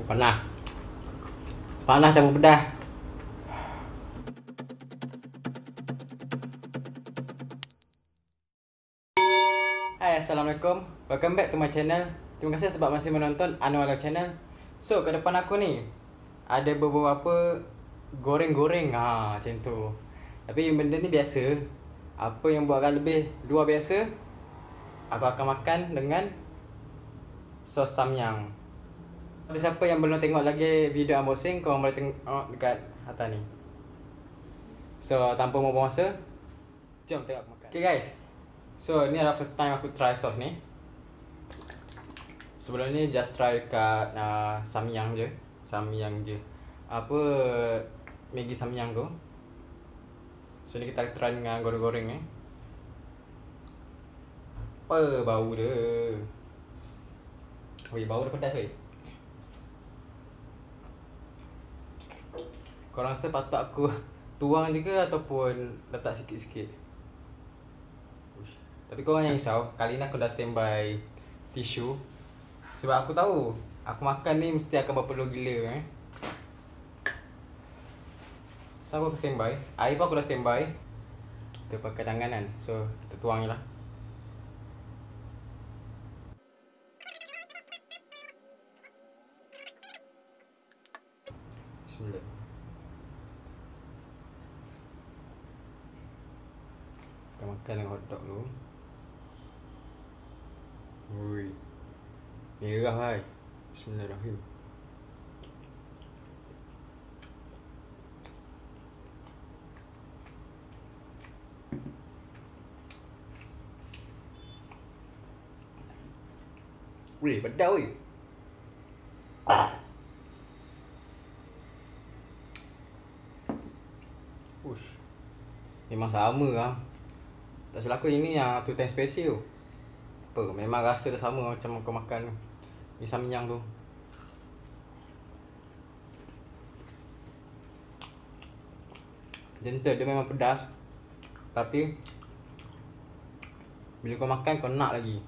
Panas. Panas campur pedas. Hai, Assalamualaikum. Welcome back to my channel. Terima kasih sebab masih menonton Anwar Live Channel. So, ke depan aku ni ada beberapa goreng-goreng macam tu. Tapi benda ni biasa. Apa yang buatkan lebih luar biasa, aku akan makan dengan sos samyang. Ada siapa yang belum tengok lagi video unboxing, korang boleh tengok dekat atas ni. So, tanpa membuang masa, jom tengok makan. Okay guys, so ni adalah first time aku try sos ni. Sebelum ni just try dekat samyang je. Apa, Maggi samyang tu. So ni kita try dengan goreng-goreng ni. Apa bau dia. Weh, bau dia pedas weh. Korang rasa patut aku tuang je ke ataupun letak sikit-sikit? Tapi korang jangan risau, kali ni aku dah standby tisu. Sebab aku tahu, aku makan ni mesti akan berpeluh gila So aku standby, air pun aku dah standby. Kita pakai tangan kan, so kita tuang je lah. Bismillah. Kita makan dengan hotdog dulu. Ui, merah hai. Bismillahirrahmanirrahim. Weh, pedas weh. Ush, memang sama lah. Tak silap aku ini yang tu time special. Apa, memang rasa dah sama macam kau makan mi samyang tu. Gentle, dia memang pedas. Tapi bila kau makan kau nak lagi.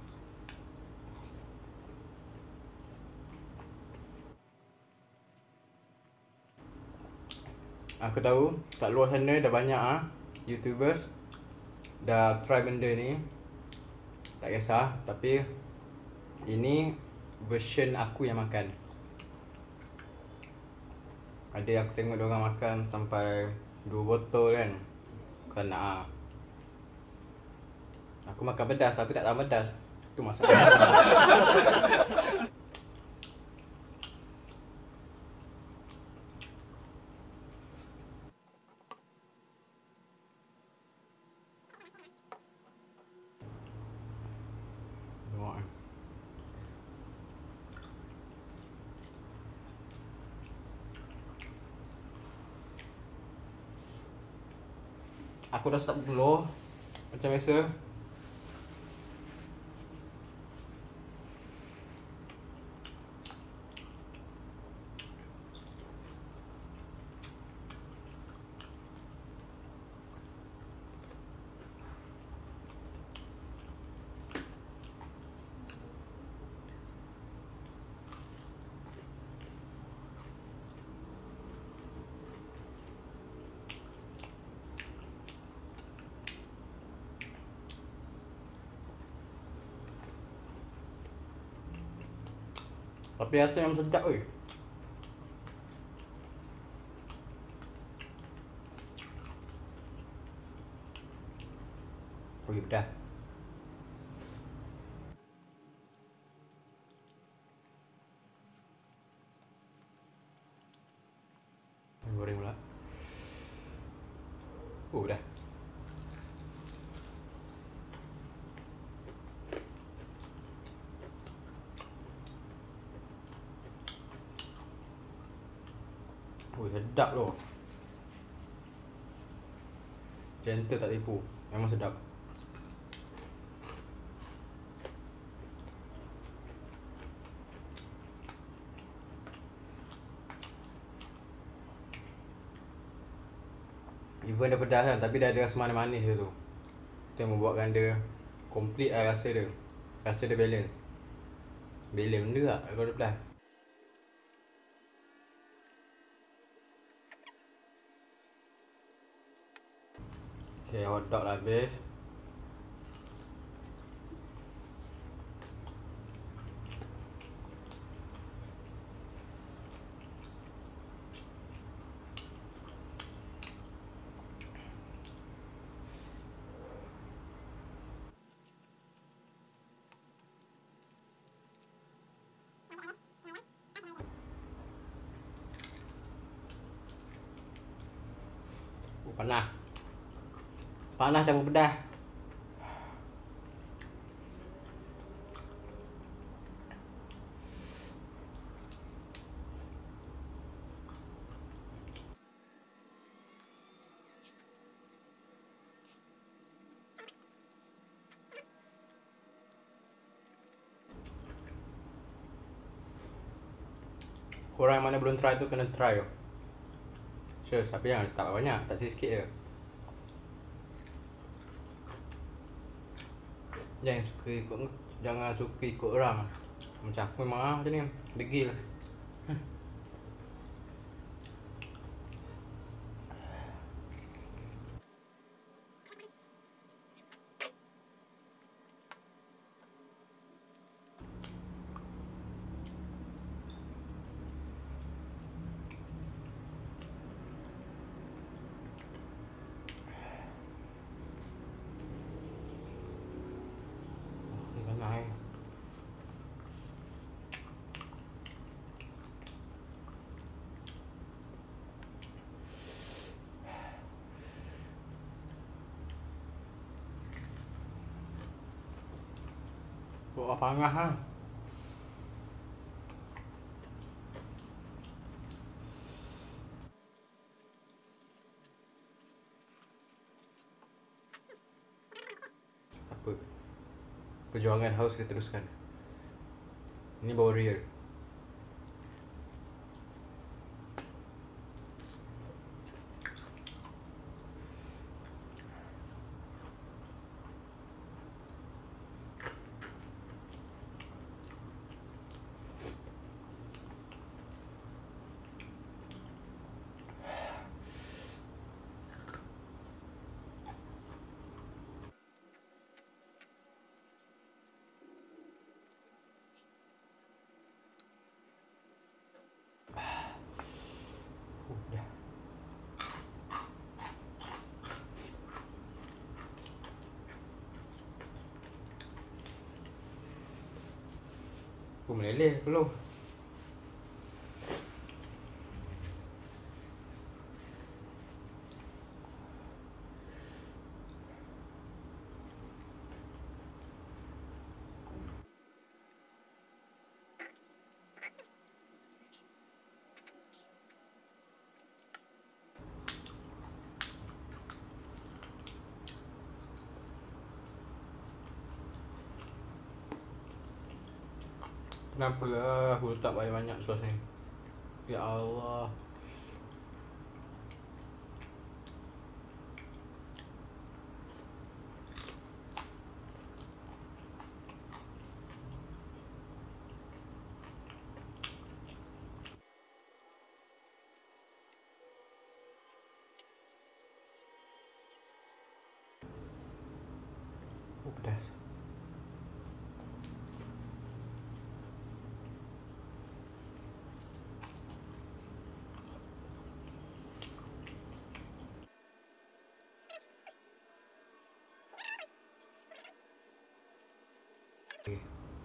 Aku tahu kat luar sana dah banyak YouTubers dah try benda ni. Tak kisah, tapi ini version aku yang makan. Ada aku tengok diorang makan sampai 2 botol kan. Kau nak Aku makan pedas tapi tak tahu pedas. Itu masalah. Aku dah start berpeluh macam biasa. Tapi rasa yang sedap weh. Ui, pedas. Goreng pula. Dah. Sedap tu. Gentle tak tipu. Memang sedap. Even dia pedas kan, tapi dia ada rasa manis-manis dia tu. Itu yang membuatkan dia complete lah rasa dia. Rasa dia balance. Balance benda lah kalau dia pedas. Okay, hotdog dah habis. Panas. Panas campur pedas. Korang yang mana belum try tu kena try tu. Sure, tapi jangan letak banyak, tak sikit je. Jangan suka ikut orang. Macam aku memang macam ni, degil. Panas. Kok panas ha? Apa? Perjuangan harus kita teruskan. Ini baru real. Dah. Aku meleleh belum. Kenapa lah aku letak banyak-banyak sos ni? Ya Allah. Oh, pedas. Okay.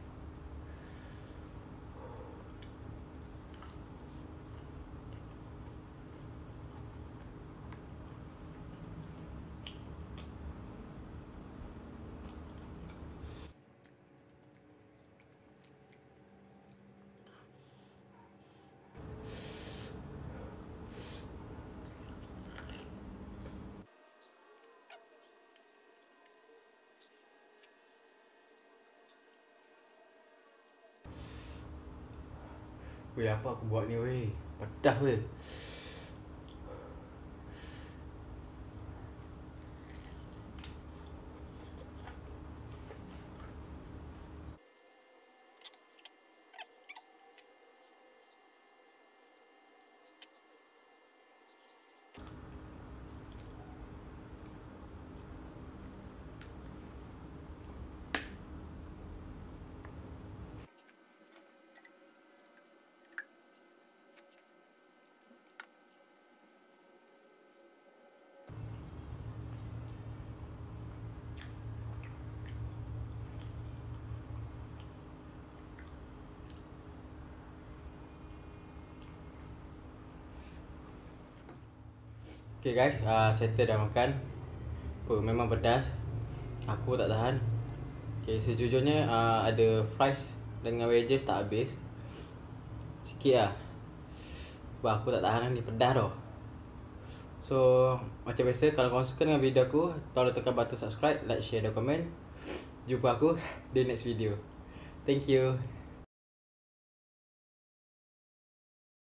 Weh, apa aku buat ni weh? Pedas weh. Okay guys, settle dah makan. Memang pedas. Aku tak tahan. Okay, sejujurnya ada fries dengan wedges tak habis. Sikit lah. Sebab aku tak tahan ni, pedas tau. So, macam biasa, kalau korang suka dengan video aku, tolong tekan button subscribe, like, share dan komen. Jumpa aku di next video. Thank you.